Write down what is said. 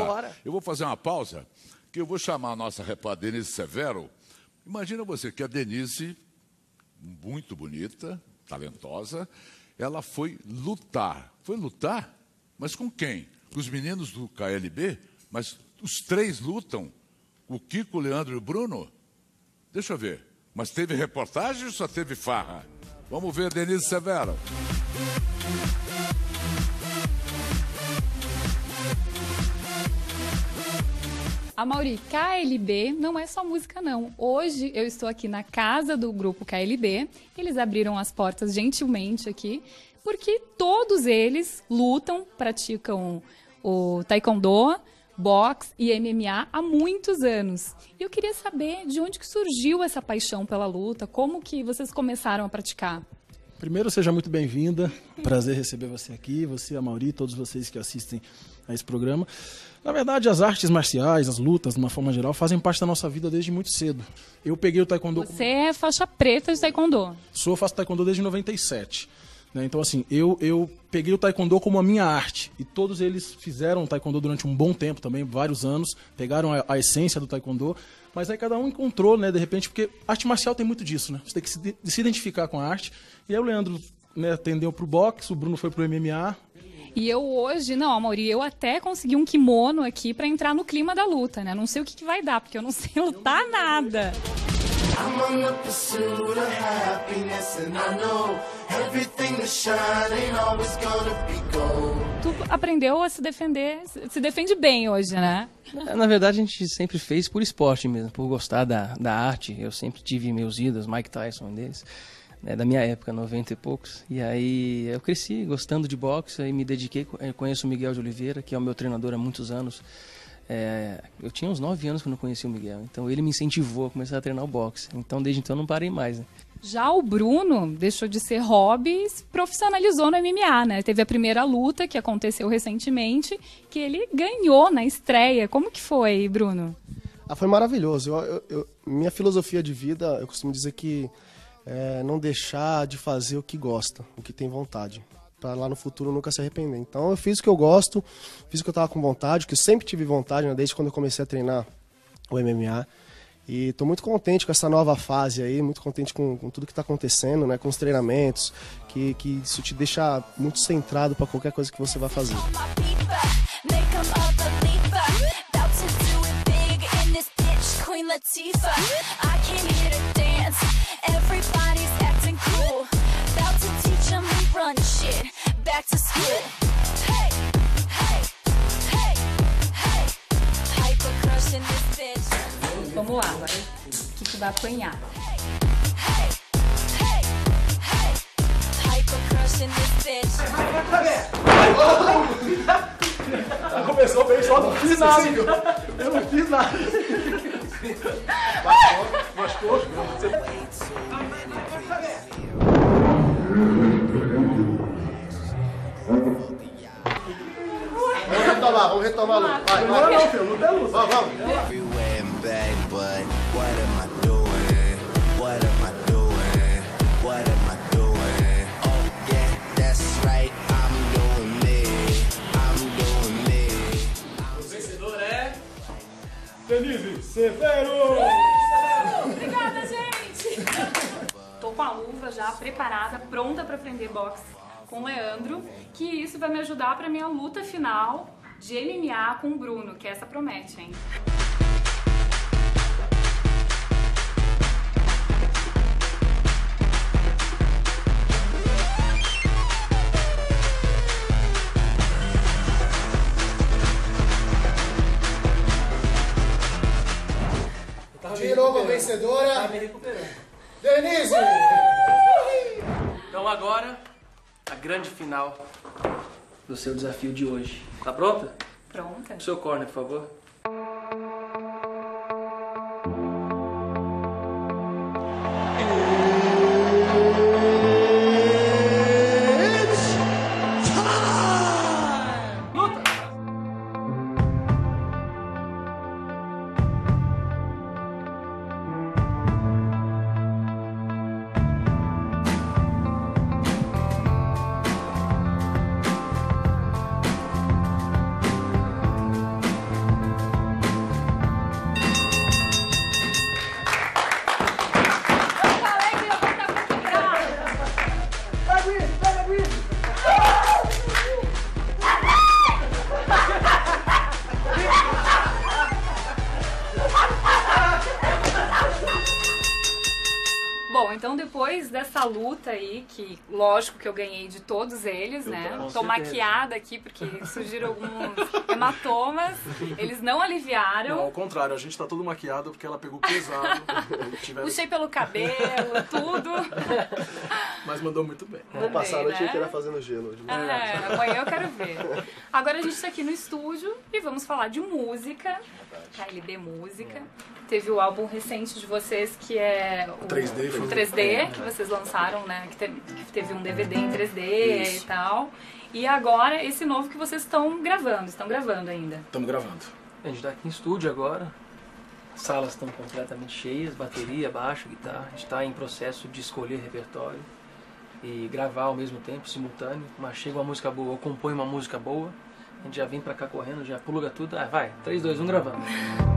Bora. Eu vou fazer uma pausa, que eu vou chamar a nossa repórter Denise Severo. Imagina você que a Denise, muito bonita, talentosa, ela foi lutar. Foi lutar? Mas com quem? Com os meninos do KLB? Mas os três lutam? O Kiko, o Leandro e o Bruno? Deixa eu ver. Mas teve reportagem ou só teve farra? Vamos ver, Denise Severo. Amaury, KLB não é só música, não. Hoje eu estou aqui na casa do grupo KLB. Eles abriram as portas gentilmente aqui, porque todos eles lutam, praticam o taekwondo, boxe e MMA há muitos anos. E eu queria saber de onde que surgiu essa paixão pela luta, como que vocês começaram a praticar? Primeiro, seja muito bem-vinda. Prazer receber você aqui, você, Amaury, todos vocês que assistem a esse programa. Na verdade, as artes marciais, as lutas, de uma forma geral, fazem parte da nossa vida desde muito cedo. Eu peguei o taekwondo... Você é faixa preta de taekwondo. Faço taekwondo desde 97. Né? Então, assim, eu peguei o taekwondo como a minha arte. E todos eles fizeram taekwondo durante um bom tempo também, vários anos. Pegaram a essência do taekwondo. Mas aí cada um encontrou, né, de repente, porque arte marcial tem muito disso, né? Você tem que se identificar com a arte. E aí o Leandro, né, atendeu pro boxe, o Bruno foi pro MMA. E eu hoje, não, Amaury, eu até consegui um kimono aqui pra entrar no clima da luta, né? Não sei o que vai dar, porque eu não sei lutar nada. Tu aprendeu a se defender, se defende bem hoje, né? Na verdade, a gente sempre fez por esporte mesmo, por gostar da arte. Eu sempre tive meus ídolos, Mike Tyson, um deles, né, da minha época, 90 e poucos. E aí eu cresci gostando de boxe e me dediquei. Eu conheço o Miguel de Oliveira, que é o meu treinador há muitos anos. Eu tinha uns 9 anos quando eu conheci o Miguel, então ele me incentivou a começar a treinar o boxe. Então, desde então, não parei mais, né? Já o Bruno deixou de ser hobby e se profissionalizou no MMA, né? Teve a primeira luta, que aconteceu recentemente, que ele ganhou na estreia. Como que foi, Bruno? Foi maravilhoso. Minha filosofia de vida, eu costumo dizer que não deixar de fazer o que gosta, o que tem vontade, para lá no futuro nunca se arrepender. Então eu fiz o que eu gosto, fiz o que eu tava com vontade, que eu sempre tive vontade, né, desde quando eu comecei a treinar o MMA. E estou muito contente com essa nova fase aí, muito contente com tudo que está acontecendo, né, com os treinamentos, que isso te deixa muito centrado para qualquer coisa que você vai fazer. Vamos lá, agora. O que vai apanhar? Começou bem, só não fiz nada. Eu não fiz nada. Machucou. Vamos retomar a luta. Vai. Não, filho, não tem luz. Vamos. O vencedor é Denise Severo. Obrigada, gente! Tô com a luva já preparada, pronta para aprender boxe com o Leandro, que isso vai me ajudar para minha luta final de MMA com o Bruno, que essa promete, hein? De novo a vencedora. Tá me recuperando. Denise! Então agora, a grande final do seu desafio de hoje. Tá pronta? Pronta. O seu corner, por favor. então depois dessa luta aí, que lógico que eu ganhei de todos eles, né? Tô maquiada aqui porque surgiram alguns hematomas, eles não aliviaram. Não, ao contrário, a gente tá todo maquiado porque ela pegou pesado. Puxei pelo cabelo, tudo. Mas mandou muito bem. Vou passar a noite né? inteira fazendo gelo. Amanhã eu quero ver. Agora a gente tá aqui no estúdio e vamos falar de música. KLB Música. Teve o álbum recente de vocês que é o 3D, foi 3D, que vocês lançaram, né? Que teve um DVD em 3D e tal. E agora esse novo que vocês estão gravando ainda. Estamos gravando. A gente tá aqui em estúdio agora. As salas estão completamente cheias, bateria, baixo, guitarra. A gente está em processo de escolher repertório e gravar ao mesmo tempo, simultâneo. Mas chega uma música boa, ou compõe uma música boa, a gente já vem pra cá correndo, já pluga tudo. Vai, 3, 2, 1, gravando.